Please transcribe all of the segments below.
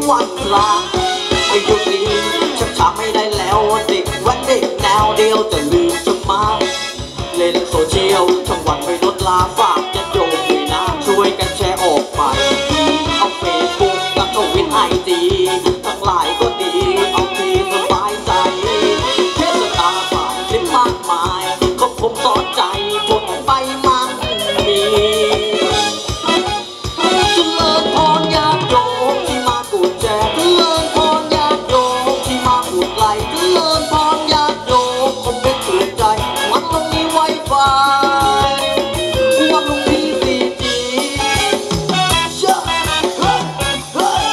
วันลาไอ้ยุคนี้ชักช้าไม่ได้แล้วเด็กแว้นเด็กแนวเดียวจะลืมจะมาเล่นโซเชียลทั้งวันไม่ลดลาฝากจะโยงด้วยนะช่วยกันแชร์ออกไปเอาเฟซบุ๊กแล้วก็วินไอจีทั้งหลายก็ดีเอาที่สบายใจเทศกาลผ่านคลิปมากมายก็ผมสอนใจพวกไปมันมีเจริญพรญาติโยมที่มากดแชร์เจริญพรญาติโยมที่มากดไลค์เจริญพรญาติโยมคอมเมนต์เตือนใจวันต้องมีไวไฟวันลุงพีซีจีเชื่อเฮ้ยเฮ้ย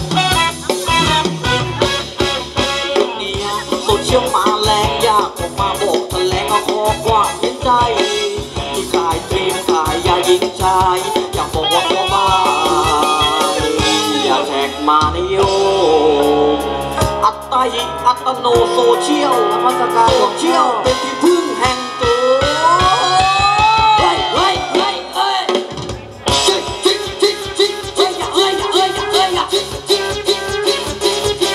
ยุคนี้โซเชียลมาแรงอยากออกมาบอกแถลงเอาขอความเห็นใจที่ขายครีมขายยาหญิงชายอยากบอกว่าพ่อบ้านอย่าแท็กมาในโยมอัตตาหิอัตโนโซเชียลนมัสการโซเชียลเป็นที่พึ่งแห่งตัวเฮ้ยเฮ้ยเฮ้ยเฮ้ยจิ๊กจิ๊กจิ๊กจิ๊กจิ๊กเฮ้ยเฮ้ยเฮ้ยจิ๊กจิ๊กจิ๊กจิ๊กจิ๊กจิ๊ก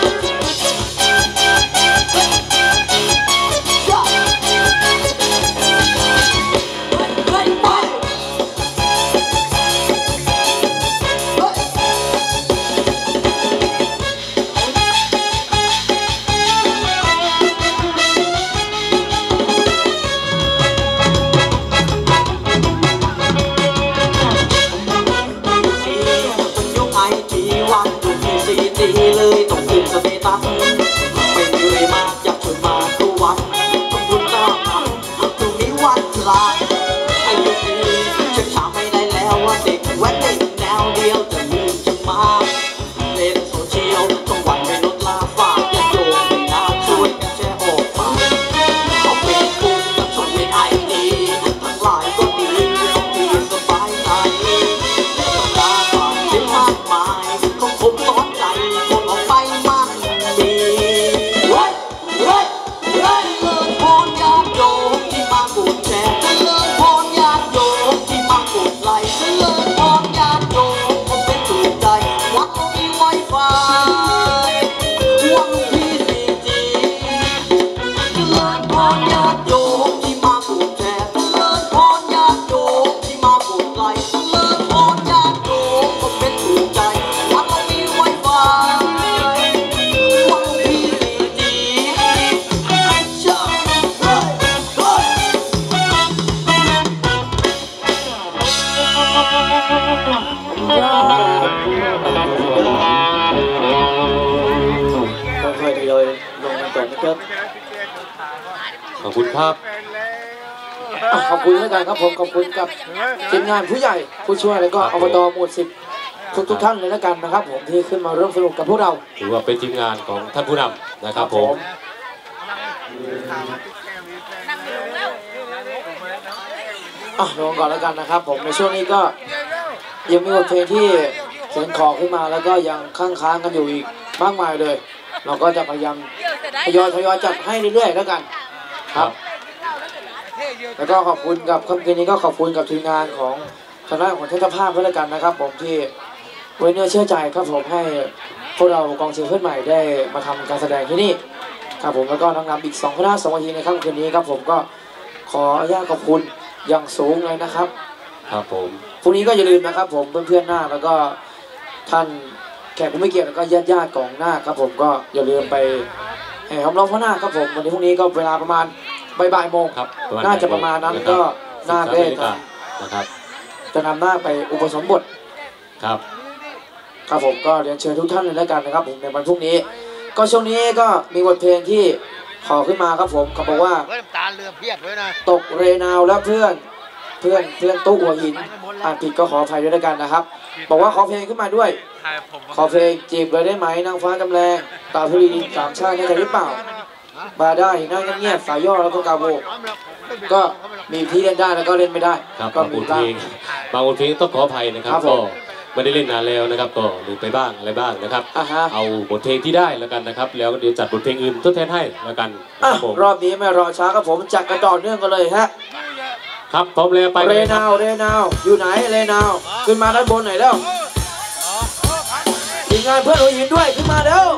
เลยต้องขึ้นสเตตัสไม่เหนื่อยมากอยากชวนมาทุกวันต้องบุญต้อนรับตรงนี้วันลาไอ้ยุคนี้ชักช้าไม่ได้แล้วว่าเด็กแว้นเด็กแนวเดียวจะลืมจะมาเล่นโซเชียลต้องวันไม่ลดลาฝากอย่าโยงไม่น่าช่วยกันแชร์ออกมาเอาเฟซบุ๊กกับช่องในไอจีทั้งหลายก็ดีเอาที่สบายใจต้องลาฝากที่มากมายของผมสอนใจคนออกไปมันดีเฮ้ยเฮ้ยเฮ้ยเจริญพรญาติโยมที่มากดแชร์เจริญพรญาติโยมที่มากดไลค์เจริญพรญาติโยมคอมเมนต์ถูกใจวัดต้องมีไวไฟวันพีซีจีเจริญพรญาติโยมที่มากดแชร์เจริญพรญาติโยมที่มากดไลค์เจริญพรญาติโยมคอมเมนต์ถูกใจวัดต้องมีไวไฟวันพีซีจีเชื่อเฮ้ยเฮ้ยค่อยๆทยอยลงกันก่อนนะครับขอบคุณครับขอบคุณแล้วกันครับผมขอบคุณกับทีมงานผู้ใหญ่ผู้ช่วยแล้วก็อบตหมู่ 10ทุกท่านเลยแล้วกันนะครับผมที่ขึ้นมาร่วมสนุกกับพวกเราถือว่าเป็นทีมงานของท่านผู้นำนะครับผมลงก่อนแล้วกันนะครับผมในช่วงนี้ก็ยังมีบทเพลงที่เขียนขอขึ้นมาแล้วก็ยังค้างกันอยู่อีกมากมายเลยเราก็จะพยายามทยอยจัดให้เรื่อยๆแล้วกันครับแล้วก็ขอบคุณกับค่ำคืนนี้ก็ขอบคุณกับทีมงานของคณะของเทศภาพด้วยแล้วกันนะครับผมที่ไว้เนื้อเชื่อใจครับผมให้พวกเรากองเชียร์เพื่อนใหม่ได้มาทำการแสดงที่นี่ครับผมแล้วก็น้องนำอีก2คณะ2 วันทีในค่ำคืนนี้ครับผมก็ขออนุญาตขอบคุณอย่างสูงเลยนะครับครับผมพรุ่งนี้ก็อย่าลืมนะครับผมเพื่อนๆหน้าแล้วก็ท่านแขกผู้ไม่เกียรติแล้วก็ญาติของหน้าครับผมก็อย่าลืมไปให้หอมล้อมพระหน้าครับผมวันนี้พรุ่งนี้ก็เวลาประมาณบ่ายโมงน่าจะประมาณนั้นก็หน้าได้นะครับจะนำหน้าไปอุปสมบทครับผมก็เรียนเชิญทุกท่านเลยแล้วกันนะครับผมในวันพรุ่งนี้ก็ช่วงนี้ก็มีบทเพลงที่ขอขึ้นมาครับผมเขาบอกว่าตกเรนาวและเพื่อนตู้หัวหินอ่านผิดก็ขออภัยด้วยแล้วกันนะครับบอกว่าขอเพลงขึ้นมาด้วยขอเพลงจีบเลยได้ไหมนางฟ้าจำแรงตาพลีดินสามชาติได้หรือเปล่าบาได้หน้าเงียบสายย่อแล้วก็กาโบก็มีที่เล่นได้แล้วก็เล่นไม่ได้ก็มีบางเพลงต้องขออภัยนะครับก็ไม่ได้เล่นนานแล้วนะครับก็ลืมไปบ้างอะไรบ้างนะครับเอาบทเพลงที่ได้แล้วกันนะครับแล้วเดี๋ยวจัดบทเพลงอื่นทดแทนให้แล้วกันรอบนี้ไม่รอช้าครับผมจัดกันต่อเนื่องกันเลยฮะครับพร้อมแล้วไปเรนาวอยู่ไหนเรนาวขึ้นมาด้านบนไหนแล้วทีมงานานเพื่อนหัวหินด้วยขึ้นมาเร็ว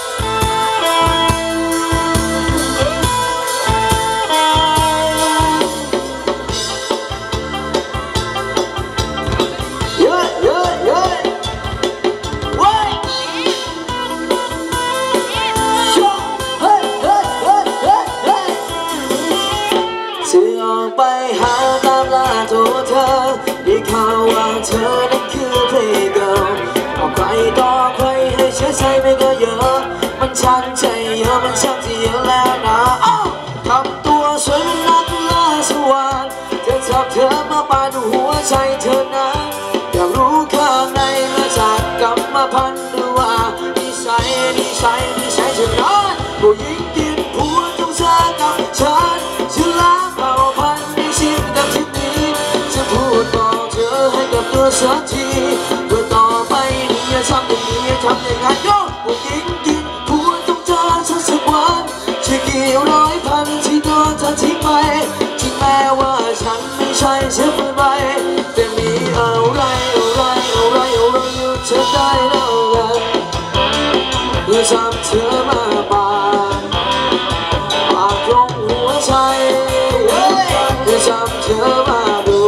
ไปหาตามล่าตัวเธอได้ข่าวว่าเธอนั้นคือเพลงเกิร์ลเอาใครต่อใครให้เชื่อใจไม่ก็เยอะมันช่างใจเยอะมันช่างจะเยอะแล้วนะทำตัวสวยเป็นนักล่าสวรรค์จะจับเธอมาปาดหัวใจเธอนะอยากรู้ข้างในมาจากกรรมพันธุ์หรือว่านิสัยเธอนั้นผู้หญิงกินผัวต้องเจอกับฉันฉันล้างเผ่าพันธุ์ในชีวิตกับที่นี้จะพูดบอกเธอให้กับตัวสักทีเพื่อต่อไปนี้อย่าทำอย่างนี้อย่าทำอย่างนั้นโยผู้หญิงกินผัวต้องเจอฉันสักวันจะกี่ร้อยพันที่โดนเธอทิ้งไปถึงแม้ว่าฉันไม่ใช่เธอเมื่อไรแต่มีอะไรอยู่เธอได้แล้วกันเพื่อทำเธอมาปากตรงหัวใจเพื่อทำเธอมาดู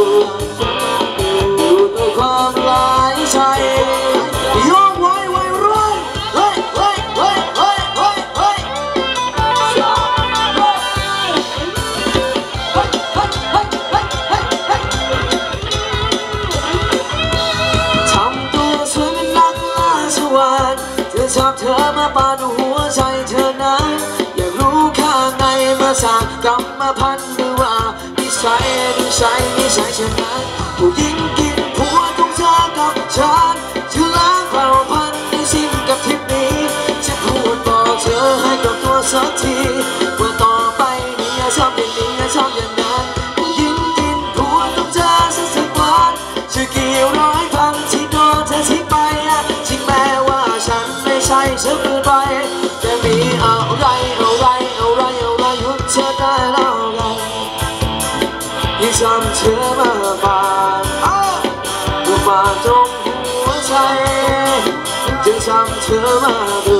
ด้วยความหลายใจยกไว้รุ่นเฮ้ยทำตัวสวยเป็นนักล่าสวรรค์จะจับเธอมาปาดหัวใจเธอนั้นอยากรู้ข้างในมาจากกรรมพันธุ์หรือว่านิสัยเธอนั้นผู้หญิงกินผัวต้องเจอกับฉันจะล้างเผ่าพันธุ์ในสิ้นกับทิพนี้จะพูดบอกเธอให้กับตัวสักทีว่าต่อไปนี้อย่าชอบอย่างนี้อย่าชอบอย่างนั้นผู้หญิงกินผัวต้องเจอสักวันจะกี่ร้อยพันที่โดนเธอทิ้งไปถึงแม้ว่าฉันไม่ใช่เธอเกินไปจะมีอะไรหยุดเธอได้แล้วกันยิ่งทำเธอมาบานมาตรงหัวใจจึงทำเธอมาดู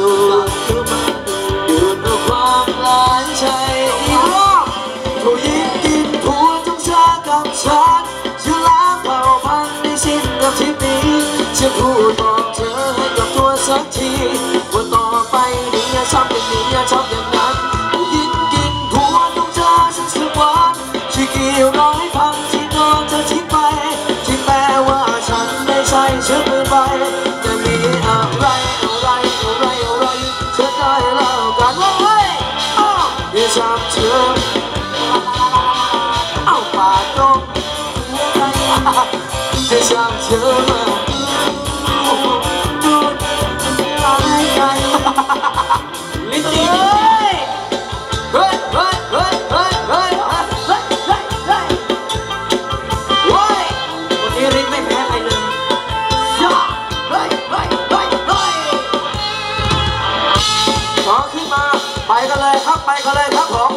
ด้วยความหลายใจอีกรอบผู้หญิงกินผัวต้องเจอกับฉันจะล้างเผ่าพันธุ์ในสิ้นกับที่นี้จะพูดบอกเธอให้กับตัวสักทีว่าต่อไปนี้อย่าทำอย่างนี้อย่าทำอย่างนั้นผู้หญิงกินผัวต้องเจอสักวันที่กี่ร้อยพันที่โดนเธอทิ้งไปที่แม้ว่าฉันไม่ใช่เธอเกินไปจะมีอะไรเธอได้แล้วกันว่าเฮ้ยอย่าทำเธอเอาปากตรงจะทำเธอมาดูอะไรลิ้นจี่เฮ้ยวันนี้ริทไม่แพ้ใครเลยขอขึ้นมาไปกันเลยครับผม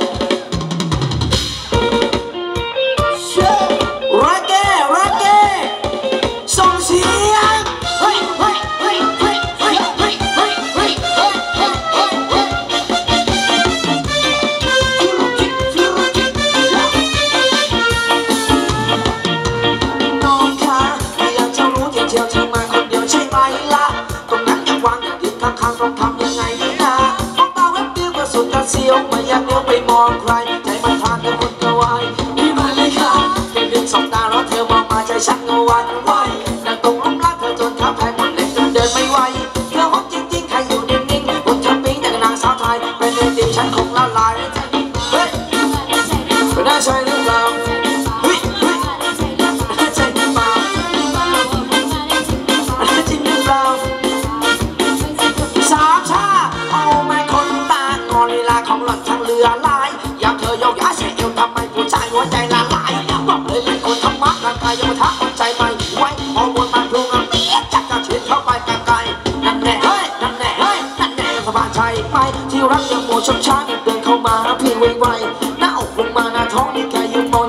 รักแกส่งเสียงเสียวไม่อยากเลี้ยวไปมองใครใจมันพานกับคนกระวายนี่มาเลยค่ะเพียงสองตาแล้วเธอมองมาใจฉันก็หวั่นไหวนั่งตรงลุ่มรักเธอจนขาแพงหมดเล็บจนเดินไม่ไหวเธอฮอตจริงๆใครอยู่นิ่งๆบนทับปิ้งอย่างนางสาวไทยเป็นเรื่องเดียวฉันคงละลายเฮ้ยเป็นน่าใช่หรือเปล่าเฮ้ยน่าใช่หรือเปล่าจริงหรือเปล่าสามชาเอาไม้คนตางอนลีลาของหล่อนทั้งเรือลายอยากเธอโยกย้ายเสียเอวทำไมผู้ชายหัวใจละลายบอกเลยเป็นคนธรรมะร่างกายยังมาทักคนใจไม่ไหวฮอร์โมนมันพลุงเตี้ยจักจะเฉียดเข้าไปไกลๆนั่นแน่สบายใจไหมที่รักยังโมชมช้างเดินเข้ามาเพียงไวๆหน้าอกลงมาหน้าท้องนี่แกยืนมอง